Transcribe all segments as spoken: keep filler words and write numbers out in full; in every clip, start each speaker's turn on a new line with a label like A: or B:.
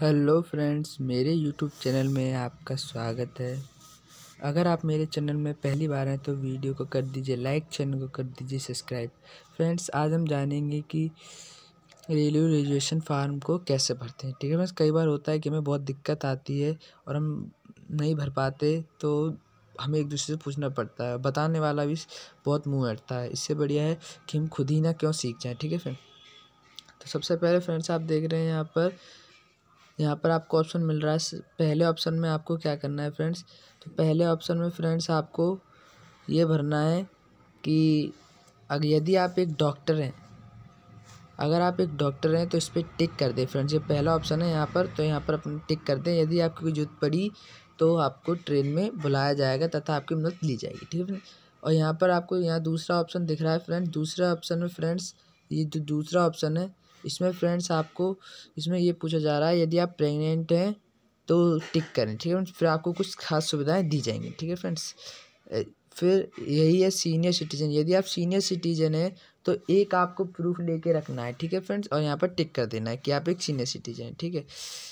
A: Hello friends, मेरे YouTube channel में आपका स्वागत है। अगर आप मेरे चैनल में पहली बार हैं तो वीडियो को कर दीजिए लाइक, चैनल को कर दीजिए सब्सक्राइब। फ्रेंड्स, आज हम जानेंगे कि रेलवे रिजर्वेशन फार्म को कैसे भरते हैं। ठीक है फ्रेंड्स, कई बार होता है कि हमें बहुत दिक्कत आती है और हम नहीं भर पाते, तो हमें एक दूसरे से पूछना पड़ता है। बताने वाला भी बहुत मुँह अड़ता है। इससे बढ़िया है कि हम खुद ही ना क्यों सीख जाएँ। ठीक है फ्रेंड, तो सबसे पहले फ्रेंड्स आप देख रहे हैं यहाँ पर यहाँ पर आपको ऑप्शन मिल रहा है। पहले ऑप्शन में आपको क्या करना है फ्रेंड्स, तो पहले ऑप्शन में फ्रेंड्स आपको ये भरना है कि अगर यदि आप एक डॉक्टर हैं अगर आप एक डॉक्टर हैं तो इस पर टिक कर दें फ्रेंड्स। ये पहला ऑप्शन है यहाँ पर, तो यहाँ पर अपने टिक कर दें। यदि आपकी कोई जरूरत पड़ी तो आपको ट्रेन में बुलाया जाएगा तथा आपकी मदद ली जाएगी। ठीक है फ्रेंड, और यहाँ पर आपको यहाँ दूसरा ऑप्शन दिख रहा है फ्रेंड्स। दूसरा ऑप्शन में फ्रेंड्स ये जो दूसरा ऑप्शन है इसमें फ्रेंड्स आपको इसमें ये पूछा जा रहा है यदि आप प्रेग्नेंट हैं तो टिक करें। ठीक है, फिर आपको कुछ खास सुविधाएं दी जाएंगी। ठीक है फ्रेंड्स, फिर यही है सीनियर सिटीजन। यदि आप सीनियर सिटीजन हैं तो एक आपको प्रूफ लेके रखना है। ठीक है फ्रेंड्स, और यहाँ पर टिक कर देना है कि आप एक सीनियर सिटीजन हैं। ठीक है,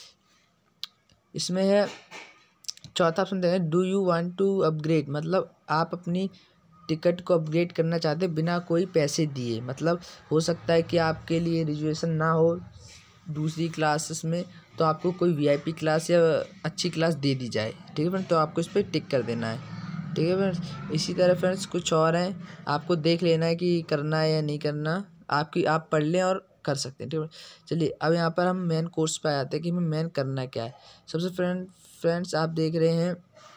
A: इसमें है चौथा ऑप्शन देखें, do you want to upgrade, मतलब आप अपनी टिकट को अपग्रेड करना चाहते बिना कोई पैसे दिए। मतलब हो सकता है कि आपके लिए रिजर्वेशन ना हो दूसरी क्लासेस में, तो आपको कोई वीआईपी क्लास या अच्छी क्लास दे दी जाए। ठीक है फ्रेंड्स, तो आपको इस पर टिक कर देना है। ठीक है फ्रेंड्स, इसी तरह फ्रेंड्स कुछ और हैं, आपको देख लेना है कि करना है या नहीं करना। आपकी आप पढ़ लें और कर सकते हैं। ठीक है, चलिए अब यहाँ पर हम मेन कोर्स पे आते हैं कि हमें मेन करना क्या है। सबसे फ्रेंड फ्रेंड्स आप देख रहे हैं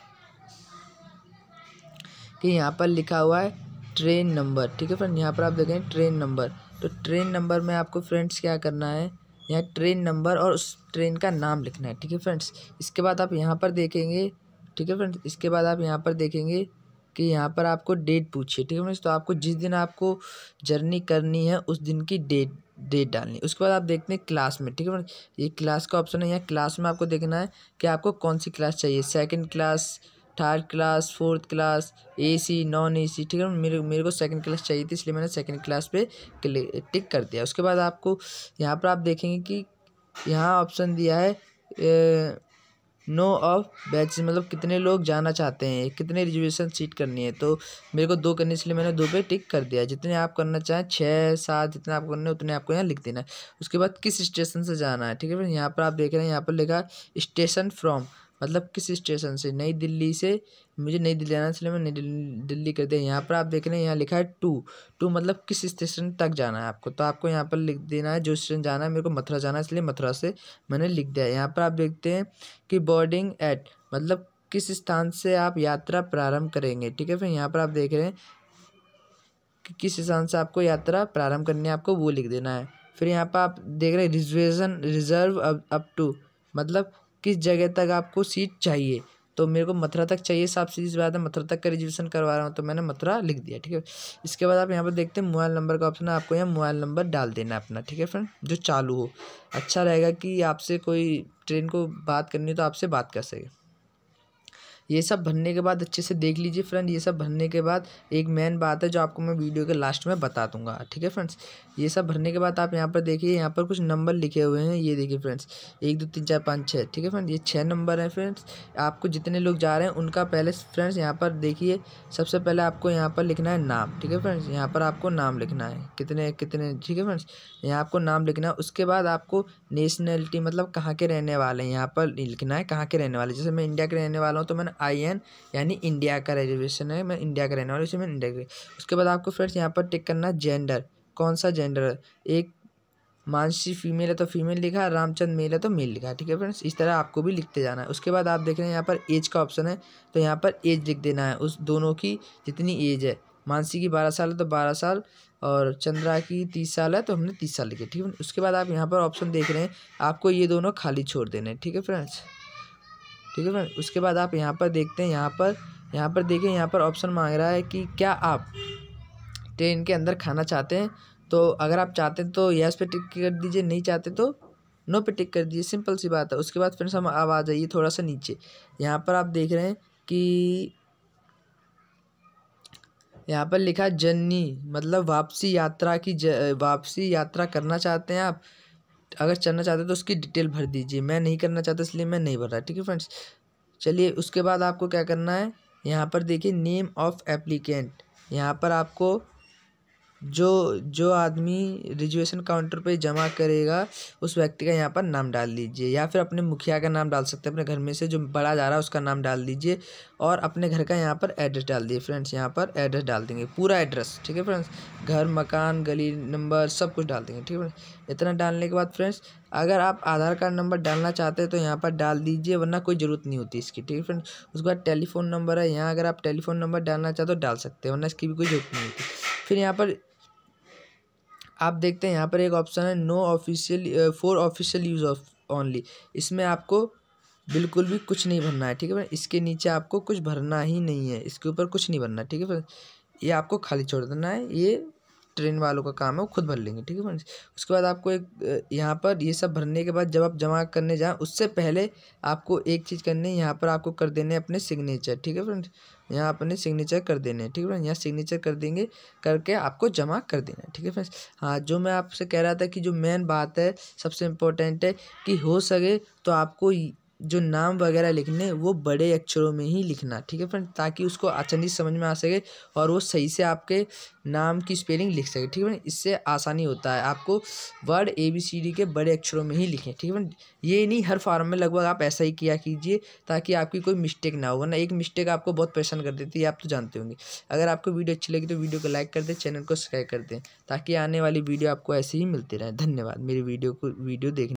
A: कि यहाँ पर लिखा हुआ है ट्रेन नंबर। ठीक है फ्रेंड, यहाँ पर आप देखें ट्रेन नंबर, तो ट्रेन नंबर में आपको फ्रेंड्स क्या करना है, यहाँ ट्रेन नंबर और उस ट्रेन का नाम लिखना है। ठीक है फ्रेंड्स, इसके बाद आप यहाँ पर देखेंगे। ठीक है फ्रेंड्स, इसके बाद आप यहाँ पर देखेंगे कि यहाँ पर आपको डेट पूछिए। ठीक है फ्रेंड्स, तो आपको जिस दिन आपको जर्नी करनी है उस दिन की डेट डेट डालनी है। उसके बाद आप देखते हैं क्लास में। ठीक है फ्रेंड्स, ये क्लास का ऑप्शन है। यहाँ क्लास में आपको देखना है कि आपको कौन सी क्लास चाहिए, second class, third class, fourth class, AC, non AC. ठीक है, मेरे मेरे को सेकंड क्लास चाहिए थी, इसलिए मैंने सेकंड क्लास पे टिक कर दिया। उसके बाद आपको यहाँ पर आप देखेंगे कि यहाँ ऑप्शन दिया है नो ऑफ बैच, मतलब कितने लोग जाना चाहते हैं, कितने रिजर्वेशन सीट करनी है। तो मेरे को दो करनी, इसलिए मैंने दो पे टिक कर दिया। जितने आप करना चाहें, छः सात जितने आप करने उतने आपको यहाँ लिख देना है। उसके बाद किस स्टेशन से जाना है। ठीक है, फिर यहाँ पर आप देख रहे हैं यहाँ पर लिखा स्टेशन फ्रॉम, मतलब किस स्टेशन से, नई दिल्ली से। मुझे नई दिल्ली आना है इसलिए मैं नई दिल्ली कर दिया। यहाँ पर आप देख रहे हैं यहाँ लिखा है टू टू मतलब किस स्टेशन तक जाना है आपको, तो आपको यहाँ पर लिख देना है जो स्टेशन जाना है। मेरे को मथुरा जाना है इसलिए मथुरा से मैंने लिख दिया। यहाँ पर आप देखते हैं कि बोर्डिंग एट, मतलब किस स्थान से आप यात्रा प्रारंभ करेंगे। ठीक है, फिर यहाँ पर आप देख रहे हैं कि किस स्थान से आपको यात्रा प्रारंभ करनी है, आपको वो लिख देना है। फिर यहाँ पर आप देख रहे हैं रिजर्वेशन रिजर्व अप टू, मतलब किस जगह तक आपको सीट चाहिए। तो मेरे को मथुरा तक चाहिए, साफ सीधी बात है, मथुरा तक का रिजर्वेशन करवा रहा हूँ तो मैंने मथुरा लिख दिया। ठीक है, इसके बाद आप यहाँ पर देखते हैं मोबाइल नंबर का ऑप्शन है, आपको यहाँ मोबाइल नंबर डाल देना है अपना। ठीक है फ्रेंड, जो चालू हो, अच्छा रहेगा कि आपसे कोई ट्रेन को बात करनी हो तो आपसे बात कर सके। ये सब भरने के बाद अच्छे से देख लीजिए फ्रेंड। ये सब भरने के बाद एक मेन बात है जो आपको मैं वीडियो के लास्ट में बता दूंगा। ठीक है फ्रेंड्स, ये सब भरने के बाद आप यहाँ पर देखिए, यहाँ पर कुछ नंबर लिखे हुए हैं, ये देखिए फ्रेंड्स, एक दो तीन चार पाँच छः। ठीक है फ्रेंड्स, ये छः नंबर हैं फ्रेंड्स। आपको जितने लोग जा रहे हैं उनका पहले फ्रेंड्स यहाँ पर देखिए, सबसे पहले आपको यहाँ पर लिखना है नाम। ठीक है फ्रेंड्स, यहाँ पर आपको नाम लिखना है, कितने कितने। ठीक है फ्रेंड्स, यहाँ आपको नाम लिखना है। उसके बाद आपको नेशनलिटी, मतलब कहाँ के रहने वाले हैं, यहाँ पर लिखना है कहाँ के रहने वाले। जैसे मैं इंडिया के रहने वाला हूँ तो मैंने आई एन यानी इंडिया का रिजर्वेशन है, मैं इंडिया का रहने वाला हूँ, इसलिए मैं इंडिया के। उसके बाद आपको फ्रेंड्स यहाँ पर टिक करना है जेंडर, कौन सा जेंडर है। एक मानसी फीमेल है तो फीमेल लिखा है, रामचंद्र मेल है तो मेल लिखा है। ठीक है फ्रेंड्स, इस तरह आपको भी लिखते जाना है। उसके बाद आप देख रहे हैं यहाँ पर एज का ऑप्शन है, तो यहाँ पर एज लिख देना है, उस दोनों की जितनी एज है। मानसी की बारह साल है तो बारह साल, और चंद्रा की तीस साल है तो हमने तीस साल लिखे। ठीक है, उसके बाद आप यहाँ पर ऑप्शन देख रहे हैं, आपको ये दोनों खाली छोड़ देने हैं। ठीक है फ्रेंड्स, ठीक है फ्रेंड, उसके बाद आप यहाँ पर देखते हैं, यहाँ पर यहाँ पर देखिए, यहाँ पर ऑप्शन मांग रहा है कि क्या आप ट्रेन के अंदर खाना चाहते हैं। तो अगर आप चाहते हैं तो यस पे टिक कर दीजिए, नहीं चाहते तो नो पे टिक कर दीजिए, सिंपल सी बात है। उसके बाद फ्रेंड्स हम अब आ जाइए थोड़ा सा नीचे, यहाँ पर आप देख रहे हैं कि यहाँ पर लिखा जर्नी, मतलब वापसी यात्रा की, वापसी यात्रा करना चाहते हैं आप अगर चलना चाहते तो उसकी डिटेल भर दीजिए। मैं नहीं करना चाहता इसलिए मैं नहीं भर रहा, ठीक है फ्रेंड्स। चलिए उसके बाद आपको क्या करना है, यहाँ पर देखिए नेम ऑफ एप्लीकेंट, यहाँ पर आपको जो जो आदमी रिजर्वेशन काउंटर पे जमा करेगा उस व्यक्ति का यहाँ पर नाम डाल दीजिए, या फिर अपने मुखिया का नाम डाल सकते हैं, अपने घर में से जो बड़ा जा रहा है उसका नाम डाल दीजिए, और अपने घर का यहाँ पर एड्रेस डाल दीजिए फ्रेंड्स। यहाँ पर एड्रेस डाल देंगे, पूरा एड्रेस, ठीक है फ्रेंड्स, घर, मकान, गली नंबर सब कुछ डाल देंगे, ठीक है फ्रेंड्स। इतना डालने के बाद फ्रेंड्स अगर आप आधार कार्ड नंबर डालना चाहते हैं तो यहाँ पर डाल दीजिए, वरना कोई ज़रूरत नहीं होती इसकी, ठीक है फ्रेंड्स। उसके बाद टेलीफोन नंबर है, यहाँ अगर आप टेलीफोन नंबर डालना चाहते हो डाल सकते हैं, वरना इसकी भी कोई ज़रूरत नहीं होती। फिर यहाँ पर आप देखते हैं यहाँ पर एक ऑप्शन है no official for official use of only, इसमें आपको बिल्कुल भी कुछ नहीं भरना है, ठीक है। इसके नीचे आपको कुछ भरना ही नहीं है, इसके ऊपर कुछ नहीं भरना, ठीक है फ्रेंड्स। ये आपको खाली छोड़ देना है, ये ट्रेन वालों का काम है, वो खुद भर लेंगे, ठीक है फ्रेंड्स। उसके बाद आपको एक यहाँ पर ये सब भरने के बाद जब आप जमा करने जाएँ उससे पहले आपको एक चीज़ करनी है, यहाँ पर आपको कर देने अपने सिग्नेचर, ठीक है फ्रेंड्स। यहाँ अपने सिग्नेचर कर देने हैं, ठीक है फ्रेंड्स। यहाँ सिग्नेचर कर देंगे, करके आपको जमा कर देना है, ठीक है फ्रेंड्स। हाँ, जो मैं आपसे कह रहा था कि जो मेन बात है सबसे इम्पोर्टेंट है कि हो सके तो आपको जो नाम वगैरह लिखने वो बड़े अक्षरों में ही लिखना, ठीक है फ्रेंड, ताकि उसको आसानी से समझ में आ सके और वो सही से आपके नाम की स्पेलिंग लिख सके, ठीक है फ्रेंड। इससे आसानी होता है, आपको word A B C D के बड़े अक्षरों में ही लिखें, ठीक है फ्रेंड। ये नहीं हर फॉर्म में लगभग आप ऐसा ही किया कीजिए ताकि आपकी कोई मिस्टेक ना हो, वरना एक मिस्टेक आपको बहुत परेशान कर देती है, आप तो जानते होंगे। अगर आपको वीडियो अच्छी लगी तो वीडियो को लाइक कर दें, चैनल को सब्सक्राइब कर दें, ताकि आने वाली वीडियो आपको ऐसे ही मिलती रहे। धन्यवाद मेरी वीडियो को वीडियो देखने